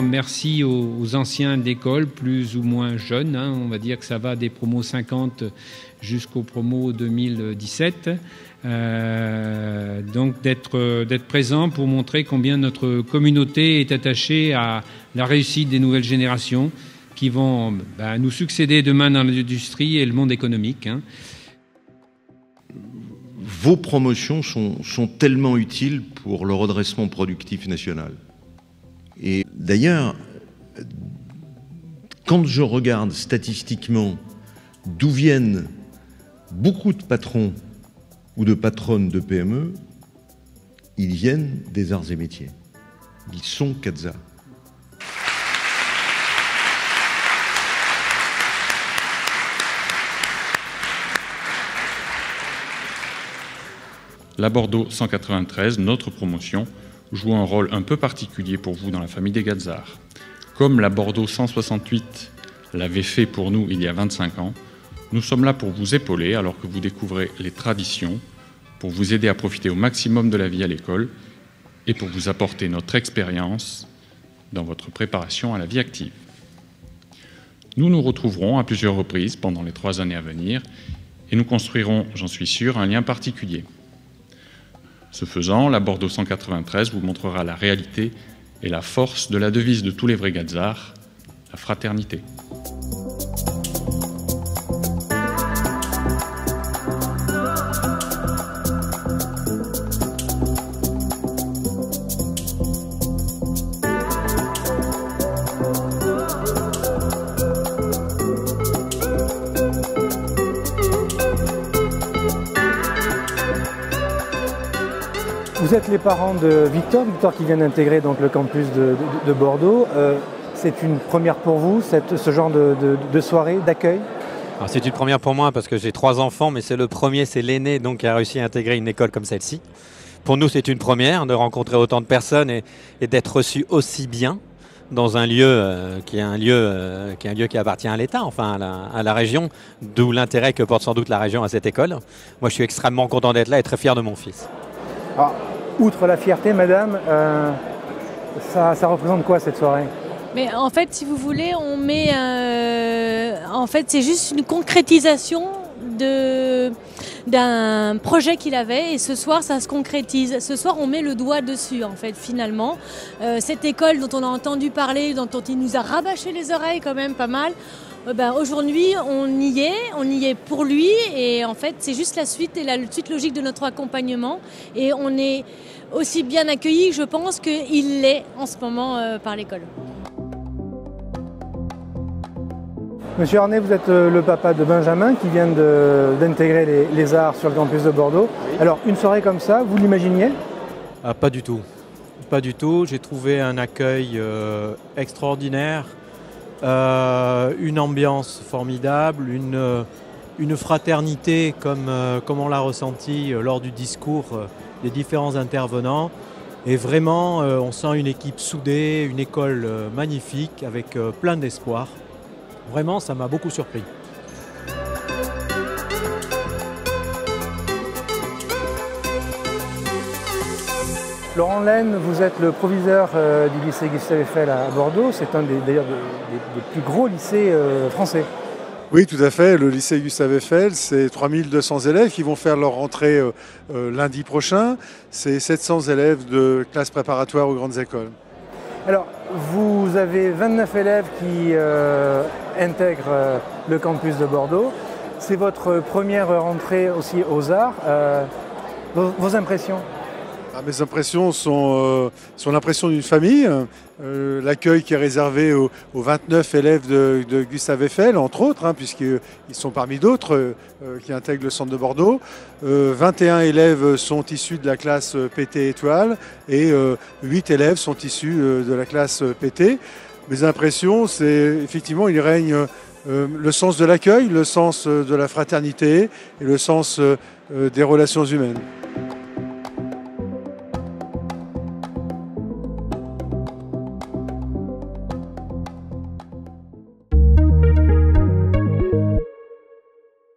merci aux anciens d'école, plus ou moins jeunes. On va dire que ça va des promos 50 jusqu'aux promos 2017. Donc d'être présent pour montrer combien notre communauté est attachée à la réussite des nouvelles générations qui vont nous succéder demain dans l'industrie et le monde économique. Vos promotions sont tellement utiles pour le redressement productif national. Et d'ailleurs, quand je regarde statistiquement d'où viennent beaucoup de patrons ou de patronnes de PME, ils viennent des arts et métiers. Ils sont CATSA. La Bordeaux 193, notre promotion, joue un rôle un peu particulier pour vous dans la famille des Gazzard. Comme la Bordeaux 168 l'avait fait pour nous il y a 25 ans, nous sommes là pour vous épauler alors que vous découvrez les traditions, pour vous aider à profiter au maximum de la vie à l'école et pour vous apporter notre expérience dans votre préparation à la vie active. Nous nous retrouverons à plusieurs reprises pendant les 3 années à venir et nous construirons, j'en suis sûr, un lien particulier. Ce faisant, la Bordeaux 193 vous montrera la réalité et la force de la devise de tous les vrais Gazzard, la fraternité. Vous êtes les parents de Victor qui vient d'intégrer donc le campus de Bordeaux. C'est une première pour vous, ce genre de soirée, d'accueil? C'est une première pour moi parce que j'ai 3 enfants, mais c'est le premier, c'est l'aîné donc qui a réussi à intégrer une école comme celle-ci. Pour nous, c'est une première de rencontrer autant de personnes et d'être reçu aussi bien dans un lieu qui appartient à l'État, enfin à la région, d'où l'intérêt que porte sans doute la région à cette école. Moi, je suis extrêmement content d'être là et très fier de mon fils. Alors, outre la fierté, madame, ça représente quoi cette soirée? Mais en fait, si vous voulez, on met... en fait, c'est juste une concrétisation d'un projet qu'il avait et ce soir, ça se concrétise. Ce soir, on met le doigt dessus, en fait, finalement. Cette école dont on a entendu parler, dont il nous a rabâché les oreilles quand même pas mal, aujourd'hui, on y est pour lui et en fait, c'est juste la suite et la suite logique de notre accompagnement et on est aussi bien accueillis, je pense, qu'il l'est en ce moment par l'école. Monsieur Arnay, vous êtes le papa de Benjamin qui vient d'intégrer les arts sur le campus de Bordeaux. Oui. Alors, une soirée comme ça, vous l'imaginiez? Pas du tout. Pas du tout. J'ai trouvé un accueil extraordinaire. Une ambiance formidable, une fraternité comme on l'a ressenti lors du discours des différents intervenants. Et vraiment, on sent une équipe soudée, une école magnifique avec plein d'espoir. Vraiment, ça m'a beaucoup surpris. Laurent Laine, vous êtes le proviseur du lycée Gustave Eiffel à Bordeaux. C'est d'ailleurs des plus gros lycées français. Oui, tout à fait. Le lycée Gustave Eiffel, c'est 3200 élèves qui vont faire leur rentrée lundi prochain. C'est 700 élèves de classe préparatoire aux grandes écoles. Alors, vous avez 29 élèves qui intègrent le campus de Bordeaux. C'est votre première rentrée aussi aux arts. Vos impressions? Mes impressions sont l'impression d'une famille. L'accueil qui est réservé aux 29 élèves de Gustave Eiffel, entre autres, puisqu'ils sont parmi d'autres qui intègrent le centre de Bordeaux. 21 élèves sont issus de la classe PT Étoile et 8 élèves sont issus de la classe PT. Mes impressions, c'est effectivement, il règne le sens de l'accueil, le sens de la fraternité et le sens des relations humaines.